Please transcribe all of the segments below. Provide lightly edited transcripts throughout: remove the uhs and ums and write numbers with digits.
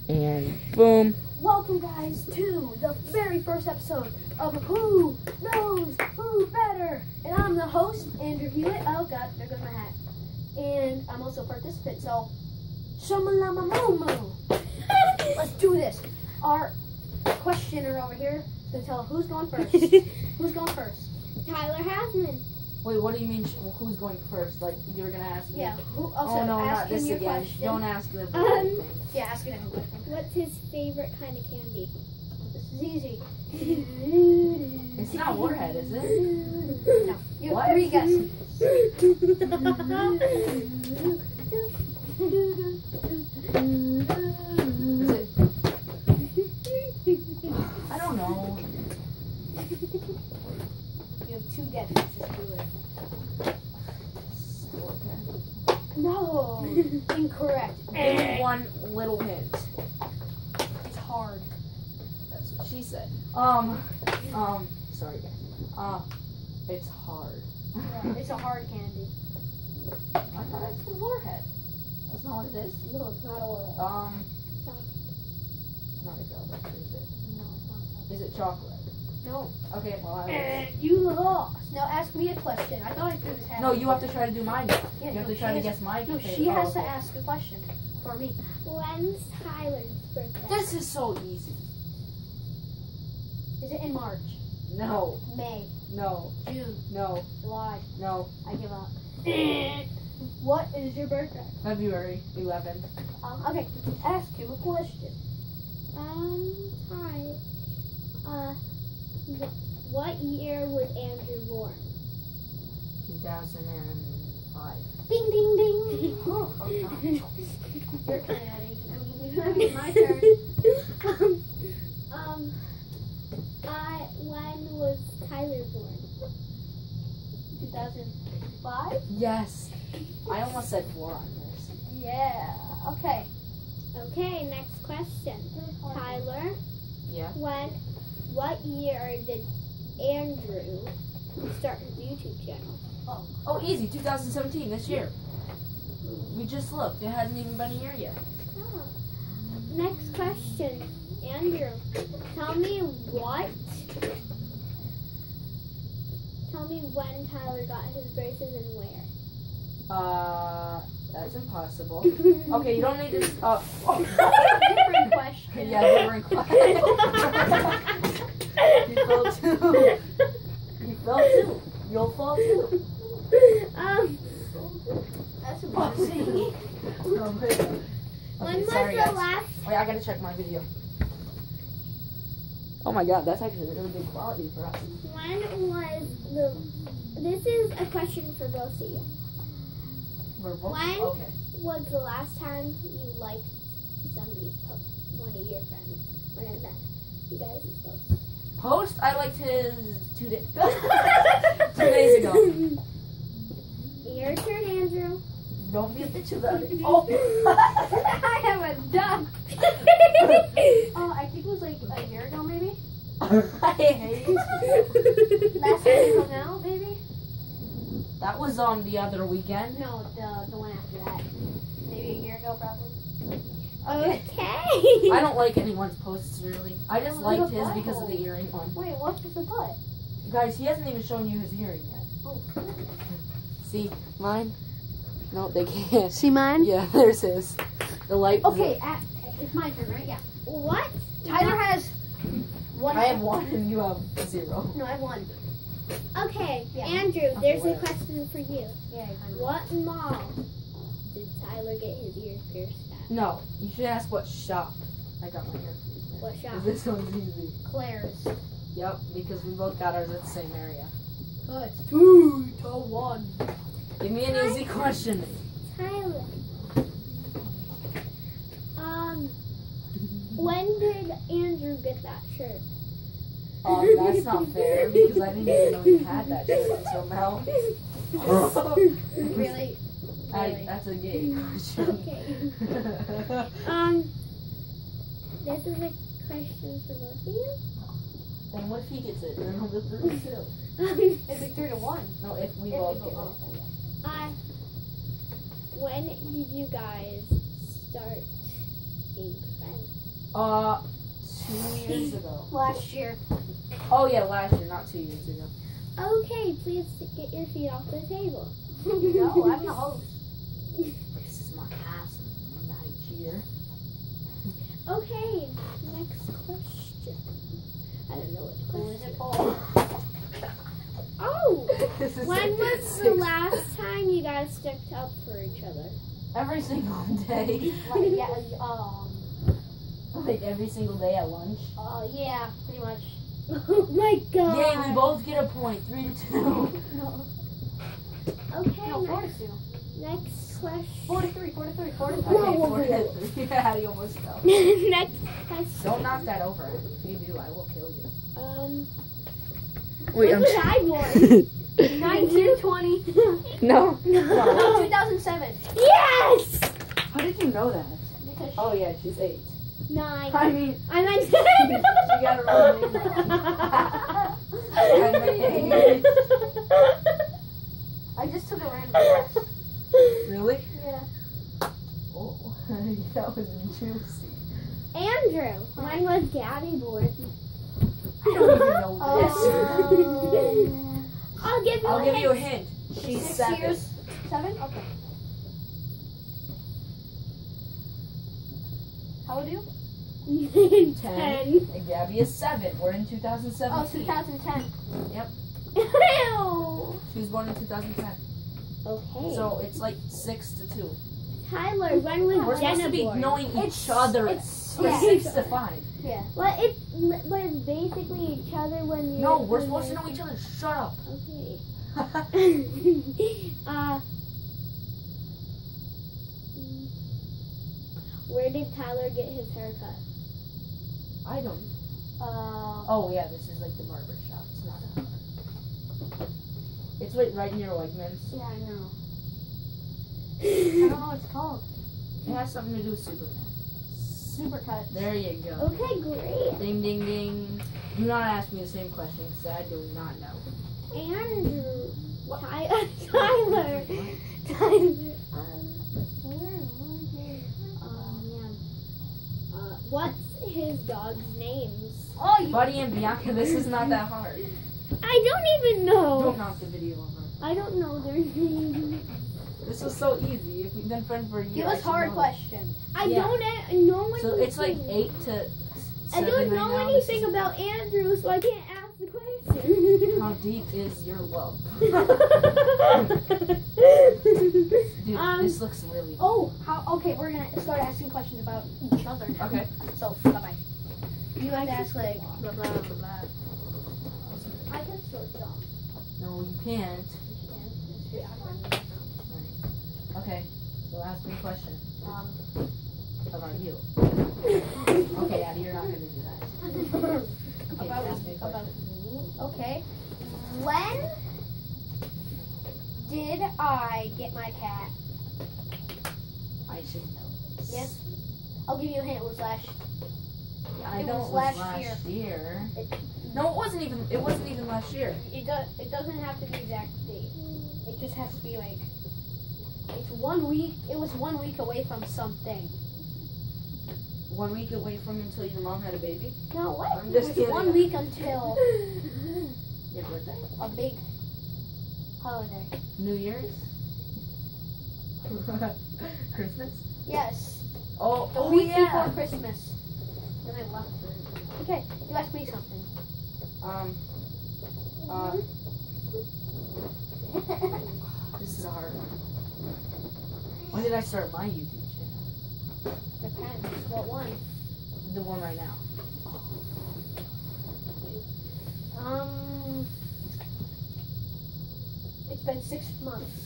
And boom. Welcome, guys, to the very first episode of Who Knows Who Better. And I'm the host, Andrew Hewitt. Oh, God, there goes my hat. And I'm also a participant, so shamalama momo. Let's do this. Our questioner over here is going to tell who's going first. Who's going first? Tyler Hasman. Wait, what do you mean? Who's going first? Like you're gonna ask me? Yeah. Who? Also, Oh no, ask not this him your again. question. Don't ask the thing. Yeah, ask him a question. What's his favorite kind of candy? This is easy. It's not Warhead, is it? No. You have What? 3 guesses. Is it? I don't know. You have 2 guesses. Just do it. No. Incorrect. Give me one little hint. It's hard. That's what she said. Sorry guys. It's hard. Yeah, it's a hard candy. I thought I said Warhead. That's not what it is. No, it's not oil. It's not a gum, is it? No, it's not. Is it chocolate? No. Okay, well I You lost. Now ask me a question. I thought I threw this hat. No, you have to try to do mine. Yeah, You have no, to try she to has- guess my No, favorite. she has okay. to ask a question for me. When's Tyler's birthday? This is so easy. Is it in March, No, May, no, June, no, July? no. I give up. What is your birthday? February 11th. Okay, ask him a question. Ty. What year was Andrew born? 2005. Ding, ding, ding. Oh, gosh. Your turn, Eddie. I mean, my turn. When was Tyler born? 2005? Yes. I almost said 4 on this. Yeah. Okay. Okay, next question. Tyler, Yeah. what year did Andrew start his YouTube channel? Oh, easy. 2017, this year. We just looked. It hasn't even been a year yet. Oh. Next question. Andrew, tell me when Tyler got his braces and where. That's impossible. Okay, you don't need to. Different question. Yeah, different question. You fell too. You fell too. You'll fall too. That's embarrassing. Oh, wait. When Okay, was sorry, the guys. last? Wait, I gotta check my video. Oh my god, that's actually really good quality for us. When was the? This is a question for both of you. We're both When? okay. Was the last time you liked somebody's post? One of your friends. One of them. You guys' posts. Post, I liked his 2 days. 2 days ago. Your turn, Andrew. Don't be a bitch about it. Oh. I have a duck. I think it was like a year ago, maybe. I hate you. Last time we hung out, maybe. That was on the other weekend. No, the one after that. Maybe a year ago, probably. Okay. I don't like anyone's posts really. I just liked his because of the earring one. Wait, what's the butt? Guys, he hasn't even shown you his earring yet. Oh. See, mine? No, they can't. See mine? Yeah, there's his. The light. Okay, it's my turn, right? Yeah. What? Tyler has 1. I have 1 and you have 0. No, I have 1. Okay, Yeah. Andrew, there's a whatever. question for you. Yeah, I know. What mall did Tyler get his ears pierced at? No, you should ask what shop I got my ear pierced at. What shop? 'Cause this one's easy. Claire's. Yep, because we both got ours at the same area. Good. 2-1. Give me an easy question. Tyler. When did Andrew get that shirt? That's not fair because I didn't even know you had that shirt until now. Really? That's a gay question. Okay. This is a question for both of you. Then what if he gets it? Then he'll go 3-2. It'd be 3-1. No, if we If both we get go- it. When did you guys start being friends? 2 years ago. Last year. Oh yeah, last year, not 2 years ago. Okay, please get your feet off the table. No, I'm the host. This is my house, Nigeria. Okay, next question. I don't know what Who is question. it for? Oh! This is When like was the six- last time you guys stuck up for each other? Every single day. Like, yeah, Like every single day at lunch. yeah, pretty much. Oh my god. Yay, we both get a point. 3-2. No, Okay, no, 4-2. next question. 4-3, 4-3, 4-3. Okay, 4-3. Yeah, you almost fell. Next question. Don't knock that over. If you do, I will kill you. When was I born? 1920. No. No, 2007. Yes! How did you know that? Because Oh yeah, she's 8. 9. I mean, I'm 9. she got a wrong name. I mean, 8. I just took a random guess. Really? Yeah. Oh, that was juicy. Andrew, when was Gabby born? I don't even know this. I'll give you I'll a give hint. you a hint. She's 6 7. years. 7? Okay. How old are you? 10. And Gabby is 7. We're in 2017. Oh, 2010. Ew. She was born in 2010. Okay. So it's like 6-2. Tyler, when was We're supposed Jenna to be born? knowing It's- each other. it's- We're yeah. 6-5. Yeah. Well, it's basically each other when you're. No, we're when supposed to you're- know each other. Shut up. Okay. Where did Tyler get his haircut? I don't. Uh, Oh yeah, this is like the barber shop. It's not a. It's right near Wegmans. yeah, I know. I don't know what it's called. It has something to do with Superman. Supercut. There you go. Okay, great. Ding ding ding. Do not ask me the same question because I do not know. Andrew, Tyler, what's his dog's names? Oh, you. Buddy and Bianca, this is not that hard. I don't even know. Don't knock the video over. I don't know their names. This was so easy. If we've been friends for a year, Give I us should hard know. question. I Yeah. don't know anything. So it's like 8 to 7 I don't know right now. anything about Andrew, so I can't ask the question. How deep is your love? Dude, this looks really. Oh, okay, we're gonna start asking questions about each other now. Okay. So, bye-bye. You have to ask, like, blah, blah, blah, blah. I can short jump. No, you can't. Okay, so ask me a question about you. Okay, Addie, you're not gonna do that. Okay, ask me a About question. me? Okay. When did I get my cat? I should know this. Yes. I'll give you a hint. It was last. I It know was it was last year. No, it wasn't even last year. It doesn't have to be exact date. It just has to be like. It's 1 week. It was 1 week away from something. 1 week away from until your mom had a baby. No, what? I'm just it was kidding. 1 week until Your birthday. a big holiday. New Year's. Christmas. Yes. Oh, The oh week yeah. before Christmas. Then I left. Okay, you ask me something. This is a hard one. When did I start my YouTube channel? Depends. What one? The one right now. It's been 6 months.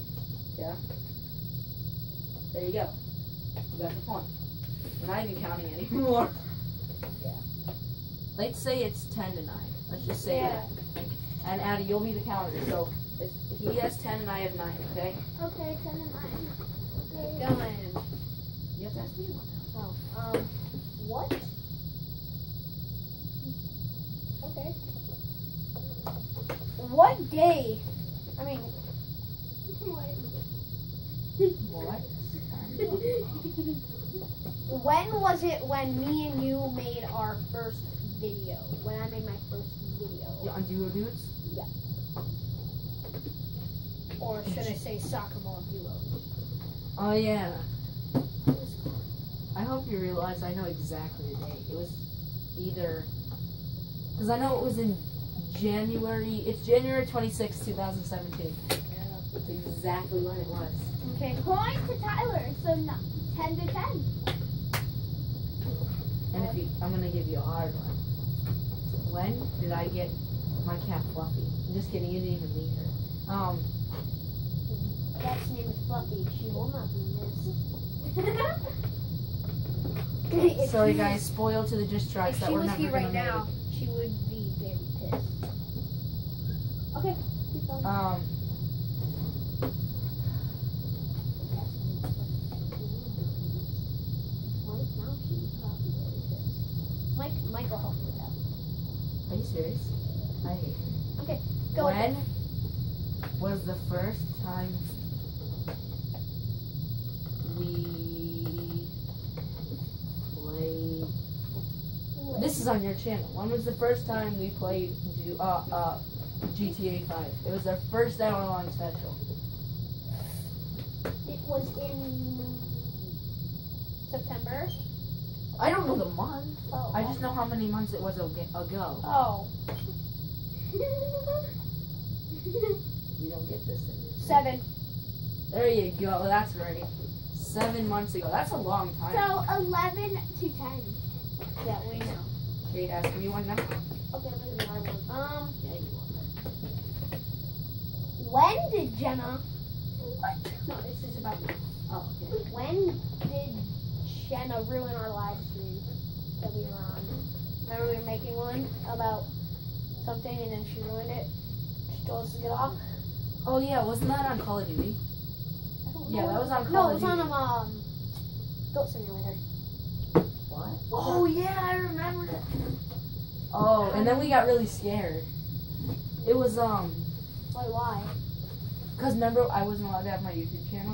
There you go. You got the point. We're not even counting anymore. Yeah. Let's say it's 10 to 9. Let's just say Yeah. that. And Addie, you'll be the counter. So he has 10 and I have 9, okay? Okay, 10 and 9. Going. You have to ask me one now. Oh, what? Okay. What day? I mean, What? When was it when me and you made our first video? When I made my first video? Yeah, on Duo Dudes? Or should I say soccer ball duos? Oh, yeah. I hope you realize I know exactly the date. It was either... Because I know it was in January... It's January 26, 2017. That's exactly when it was. Okay. Point to Tyler, so 10 to 10. And if you, I'm going to give you a hard one. When did I get my cat Fluffy? I'm just kidding, you didn't even meet her. Cat's name is Fluffy. She will not be missed. Sorry guys, spoiled to the diss tracks If that she we're was never here gonna right make. now, she would be very pissed. Okay, keep going. Now she's probably very pissed. Mike will help me with that. Are you serious? I hate her. Okay, go When ahead. was the first time we played? This is on your channel. When was the first time we played GTA 5? It was our first hour-long special. It was in September. I don't know the month. Oh. I just know how many months it was ago. Oh. You don't get this in this. 7. There you go. That's right. 7 months ago. That's a long time. So 11 to 10. Yeah, we know. Okay, ask me one now. Okay, I'm gonna do another one. Yeah, you When did Jenna? What? No, this is about me. are. Oh, okay. When did Jenna ruin our live stream that we were on? Remember we were making one about something and then she ruined it? She told us to get off? Oh yeah, wasn't that on Call of Duty? I don't Yeah, know. that was on No, Call it of was on Duty. Goat Simulator. What? Oh yeah, I remember that. Oh, and then we got really scared. It was Why? cause remember I wasn't allowed to have my YouTube channel.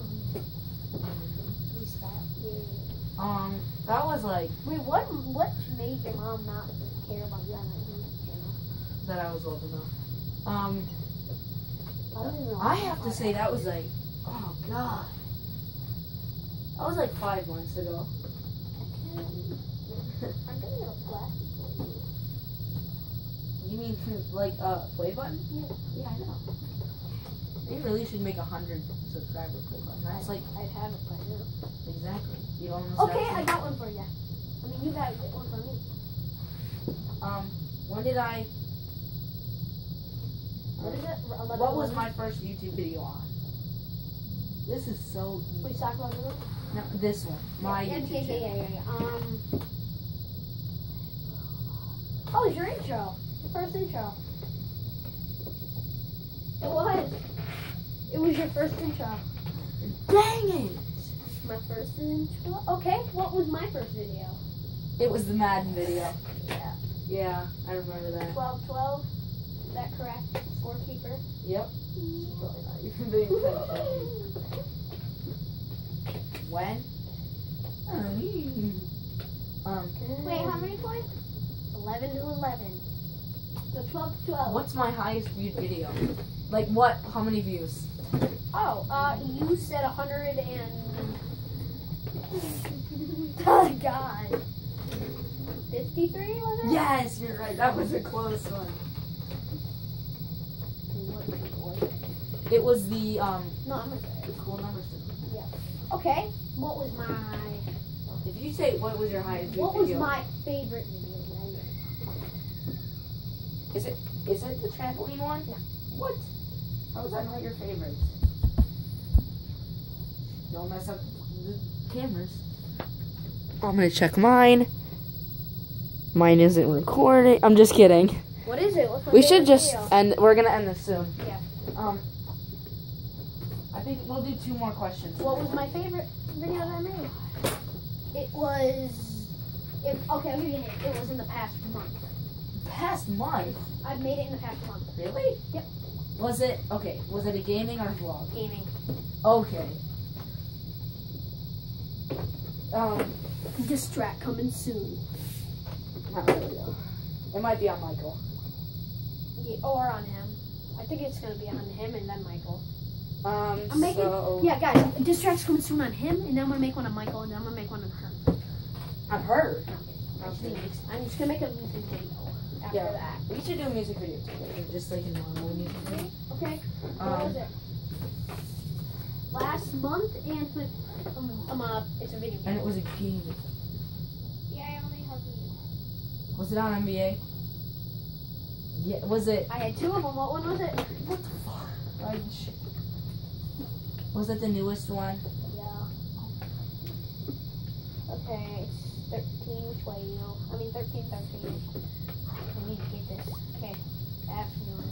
We stopped. Yeah. That was like Wait, what made your mom not care about you on that YouTube channel? that I was old enough. I don't even know I have to say that was like, oh god, that was like 5 months ago. I'm gonna get a plastic for you. You mean like play button? Yeah. Yeah, I know. They really should make 100 subscriber play button. That's like I'd have it right now. exactly. You almost Okay, have I to. got one for you. I mean, you gotta get one for me. When did I? What is it? 11, What was my first YouTube video on? This is so We easy. talked about this? No, this one. My YouTube channel. Yeah. Oh, it's your intro. Your first intro. It was. It was your first intro. Dang it! My first intro? Okay, what was my first video? It was the Madden video. Yeah. Yeah, I remember that. 12-12. Is that correct? Scorekeeper. Yep. She's probably not even paying attention. When? Wait, how many points? 11 to 11. So 12 to 12. What's my highest viewed video? Like what? How many views? Oh, you said 100 and... Oh, God. 53, was it? Yes, you're right. That was a close one. It was the No, I'm gonna say it. cool numbers. Okay, what was my... If you say what was your highest viewed What was video? my favorite video that I made? Is it the trampoline one? No. What? How was that not your favorite? Don't mess up the cameras. I'm gonna check mine. Mine isn't recording. I'm just kidding. What is it? What's my We should favorite just video? end. We're gonna end this soon. Yeah. I think we'll do 2 more questions. What was my favorite video that I made? It was... okay, I'll give you a hint. It was in the past month. Past month? I made it in the past month. Really? Yep. Was it okay? Was it a gaming or a vlog? Gaming. Okay. Diss track coming soon. Not really though. It might be on Michael. Yeah, or on him. I think it's gonna be on him and then Michael. I'm making- so Yeah, guys, diss track's coming soon on him, and then I'm gonna make one on Michael, and then I'm gonna make one on her. I've heard. Actually, I'm just gonna make a music video after Yeah. that. We should do a music video together, just like a normal music video. Okay. What was Um, it? Last month, and it's a video game. and it was a game. Yeah, I only have you. Was it on NBA? Yeah. Was it? I had two of them. What one was it? What the fuck? Was it the newest one? Yeah. Okay, it's 13, 12. I mean 13, 13. I need to get this. Okay. Afternoon.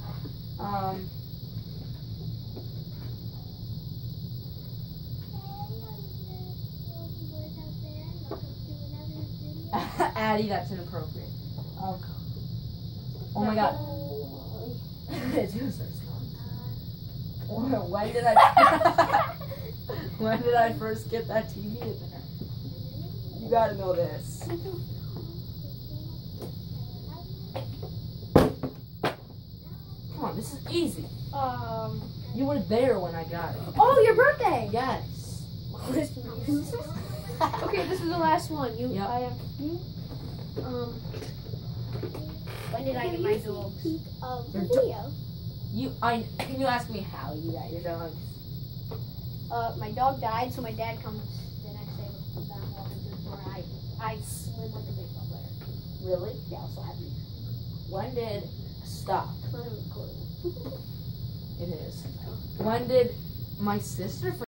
Addie, that's inappropriate. Oh my god. It's gonna start snowing. When did I? When did I first get that TV in there? You gotta know this. Come on, this is easy. You were there when I got it. Oh, your birthday! Yes. Okay, this is the last one. You, Yep. I have you. When did I get my dogs? Peek of the Your video. Can you ask me how you got your dogs? My dog died, so my dad comes the next day with them walking through the door. I slid like a baseball player. Really? Yeah, I was so happy. When did stop? I'm recording. It is. When did my sister